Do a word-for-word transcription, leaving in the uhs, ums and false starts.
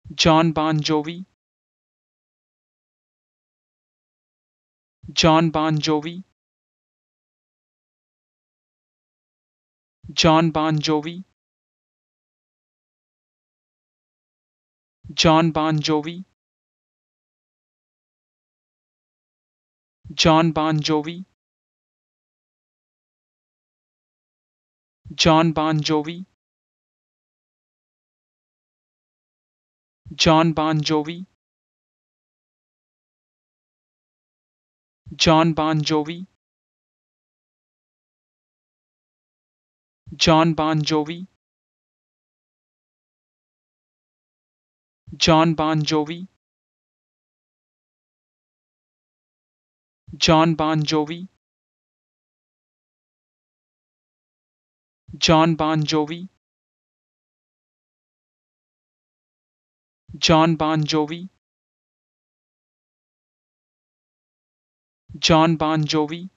John Bon Jovi, John Bon Jovi, John Bon Jovi, John Bon Jovi, John Bon Jovi, John Bon Jovi, John Bon Jovi, John Bon Jovi, John Bon Jovi, John Bon Jovi, John Bon Jovi, John Bon Jovi, John Bon Jovi, John Bon Jovi,